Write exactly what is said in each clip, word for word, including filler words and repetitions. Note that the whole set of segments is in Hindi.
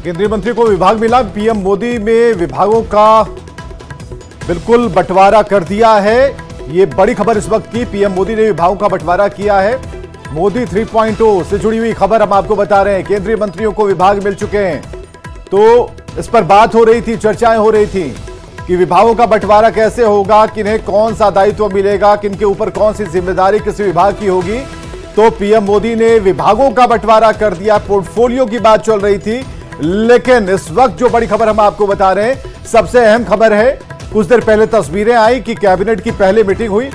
केंद्रीय मंत्री को विभाग मिला। पीएम मोदी में विभागों का बिल्कुल बंटवारा कर दिया है। ये बड़ी खबर इस वक्त की, पीएम मोदी ने विभागों का बंटवारा किया है। मोदी थ्री पॉइंट ओ से जुड़ी हुई खबर हम आपको बता रहे हैं। केंद्रीय मंत्रियों को विभाग मिल चुके हैं, तो इस पर बात हो रही थी, चर्चाएं हो रही थी कि विभागों का बंटवारा कैसे होगा, किन्हें कौन सा दायित्व मिलेगा, किनके ऊपर कौन सी जिम्मेदारी किसी विभाग की होगी। तो पीएम मोदी ने विभागों का बंटवारा कर दिया। पोर्टफोलियो की बात चल रही थी, लेकिन इस वक्त जो बड़ी खबर हम आपको बता रहे हैं, सबसे अहम खबर है। कुछ देर पहले तस्वीरें आई कि कैबिनेट की पहली मीटिंग हुई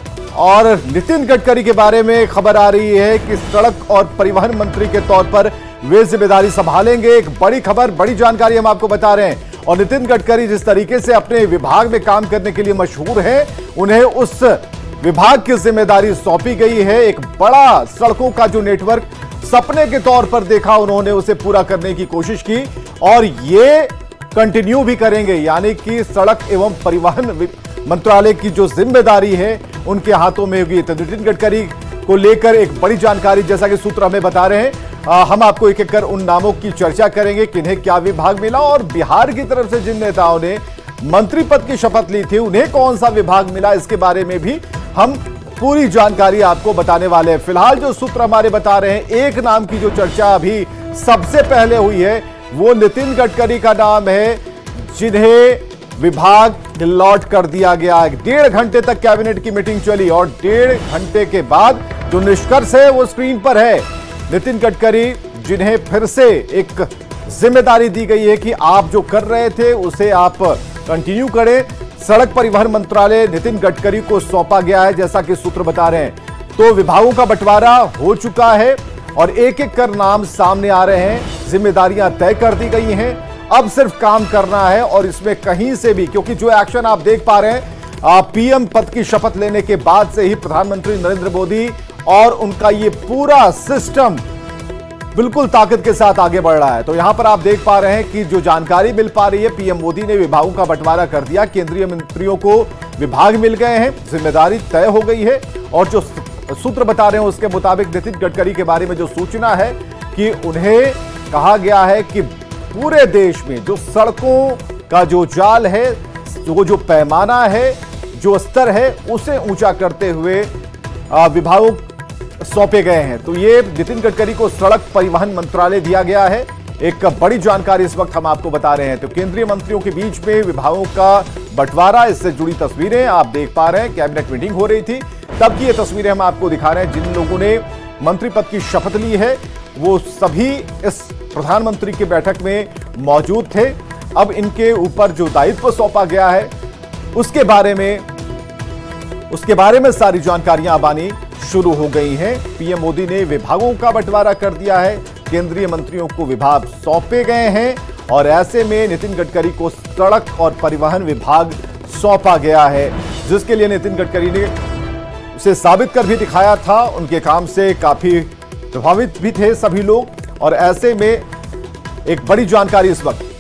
और नितिन गडकरी के बारे में खबर आ रही है कि सड़क और परिवहन मंत्री के तौर पर वे जिम्मेदारी संभालेंगे। एक बड़ी खबर, बड़ी जानकारी हम आपको बता रहे हैं। और नितिन गडकरी जिस तरीके से अपने विभाग में काम करने के लिए मशहूर है, उन्हें उस विभाग की जिम्मेदारी सौंपी गई है। एक बड़ा सड़कों का जो नेटवर्क सपने के तौर पर देखा उन्होंने, उसे पूरा करने की कोशिश की और ये कंटिन्यू भी करेंगे। यानी कि सड़क एवं परिवहन मंत्रालय की जो जिम्मेदारी है उनके हाथों में होगी। तो नितिन गडकरी को लेकर एक बड़ी जानकारी, जैसा कि सूत्र हमें बता रहे हैं, आ, हम आपको एक एक कर उन नामों की चर्चा करेंगे, किन्हें क्या विभाग मिला और बिहार की तरफ से जिन नेताओं ने मंत्री पद की शपथ ली थी उन्हें कौन सा विभाग मिला, इसके बारे में भी हम पूरी जानकारी आपको बताने वाले हैं। फिलहाल जो सूत्र हमारे बता रहे हैं, एक नाम की जो चर्चा अभी सबसे पहले हुई है वो नितिन गडकरी का नाम है, जिन्हें विभाग अलॉट कर दिया गया है। डेढ़ घंटे तक कैबिनेट की मीटिंग चली और डेढ़ घंटे के बाद जो निष्कर्ष है वो स्क्रीन पर है। नितिन गडकरी, जिन्हें फिर से एक जिम्मेदारी दी गई है कि आप जो कर रहे थे उसे आप कंटिन्यू करें। सड़क परिवहन मंत्रालय नितिन गडकरी को सौंपा गया है, जैसा कि सूत्र बता रहे हैं। तो विभागों का बंटवारा हो चुका है और एक एक कर नाम सामने आ रहे हैं, जिम्मेदारियां तय कर दी गई हैं। अब सिर्फ काम करना है और इसमें कहीं से भी, क्योंकि जो एक्शन आप देख पा रहे हैं, पीएम पद की शपथ लेने के बाद से ही प्रधानमंत्री नरेंद्र मोदी और उनका ये पूरा सिस्टम बिल्कुल ताकत के साथ आगे बढ़ रहा है। तो यहां पर आप देख पा रहे हैं कि जो जानकारी मिल पा रही है, पीएम मोदी ने विभागों का बंटवारा कर दिया। केंद्रीय मंत्रियों को विभाग मिल गए हैं, जिम्मेदारी तय हो गई है और जो सूत्र बता रहे हैं उसके मुताबिक नितिन गडकरी के बारे में जो सूचना है कि उन्हें कहा गया है कि पूरे देश में जो सड़कों का जो जाल है, जो जो पैमाना है, जो स्तर है, उसे ऊंचा करते हुए विभागों सौंपे गए हैं। तो ये नितिन गडकरी को सड़क परिवहन मंत्रालय दिया गया है। एक बड़ी जानकारी इस वक्त हम आपको बता रहे हैं। तो केंद्रीय मंत्रियों के बीच में विभागों का बंटवारा, इससे जुड़ी तस्वीरें आप देख पा रहे हैं। कैबिनेट मीटिंग हो रही थी, तब की ये तस्वीरें हम आपको दिखा रहे हैं। जिन लोगों ने मंत्री पद की शपथ ली है वो सभी इस प्रधानमंत्री की बैठक में मौजूद थे। अब इनके ऊपर जो दायित्व सौंपा गया है उसके बारे में उसके बारे में सारी जानकारियां अब आनी शुरू हो गई हैं। पीएम मोदी ने विभागों का बंटवारा कर दिया है, केंद्रीय मंत्रियों को विभाग सौंपे गए हैं और ऐसे में नितिन गडकरी को सड़क और परिवहन विभाग सौंपा गया है, जिसके लिए नितिन गडकरी ने उसे साबित कर भी दिखाया था। उनके काम से काफी प्रभावित भी थे सभी लोग और ऐसे में एक बड़ी जानकारी इस वक्त